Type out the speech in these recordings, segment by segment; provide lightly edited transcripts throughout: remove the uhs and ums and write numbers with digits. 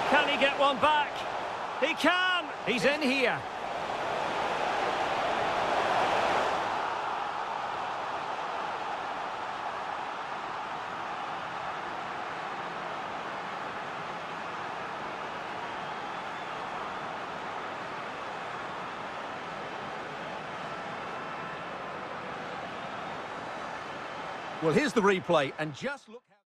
Can he get one back? He can! He's in here. Well, here's the replay, and just look how...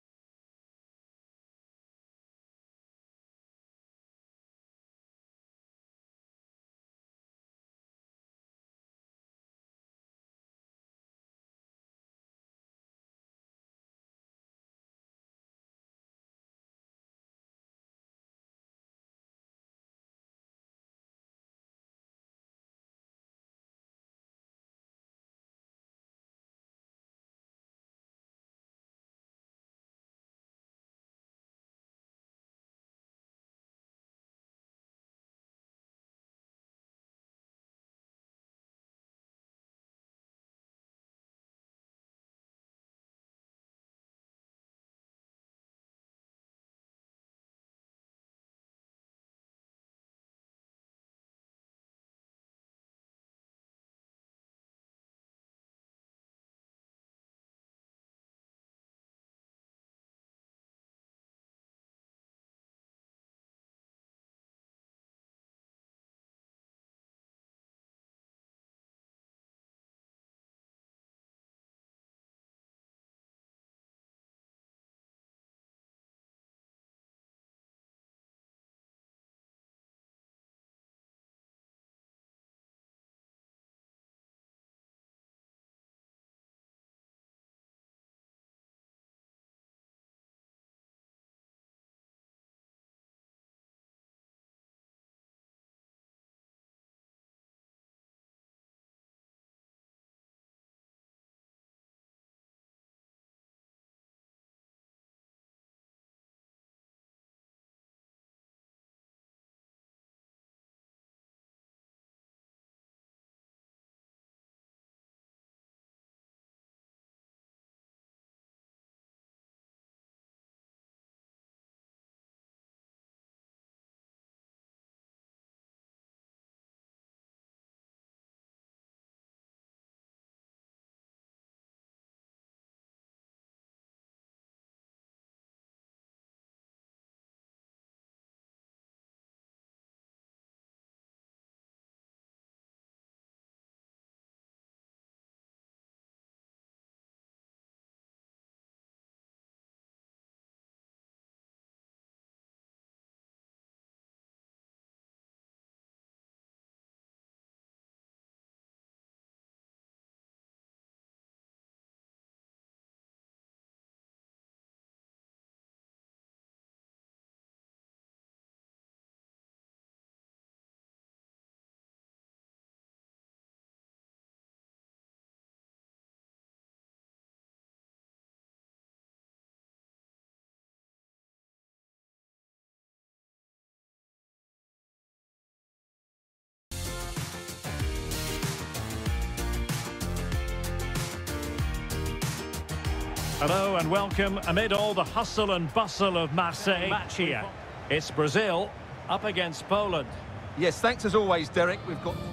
Hello and welcome amid all the hustle and bustle of Marseille. Match here. It's Brazil up against Poland. Yes, thanks as always, Derek. We've got...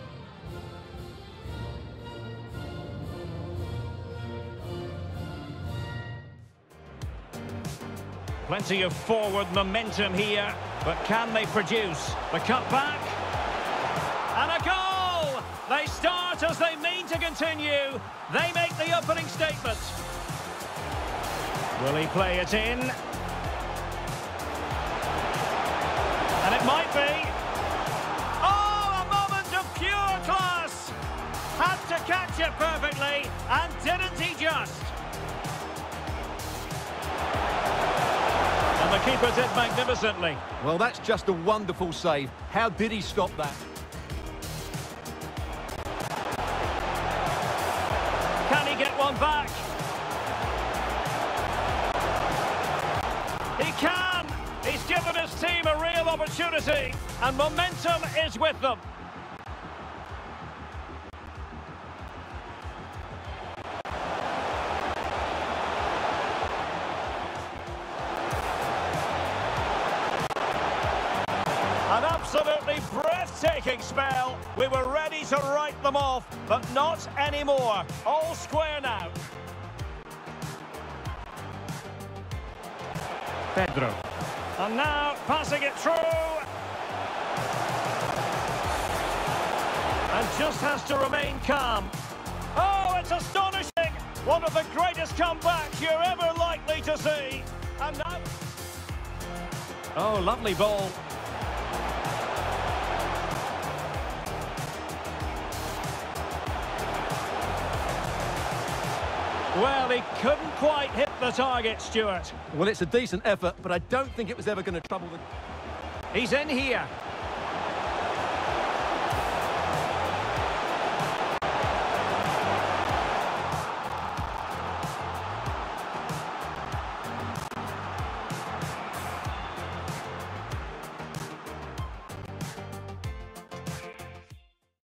Plenty of forward momentum here, but can they produce? The cut back. And a goal! They start as they mean to continue. They make the opening statement. Will he play it in? And it might be. Oh, a moment of pure class! Had to catch it perfectly, and didn't he just? And the keeper did magnificently. Well, that's just a wonderful save. How did he stop that? Can he get one back? He can! He's given his team a real opportunity, and momentum is with them. Absolutely breathtaking spell. We were ready to write them off, but not anymore. All square now. Pedro. And now passing it through. And just has to remain calm. Oh, it's astonishing. One of the greatest comebacks you're ever likely to see. And now... Oh, lovely ball. Well, he couldn't quite hit the target, Stuart. Well, it's a decent effort, but I don't think it was ever going to trouble the... He's in here.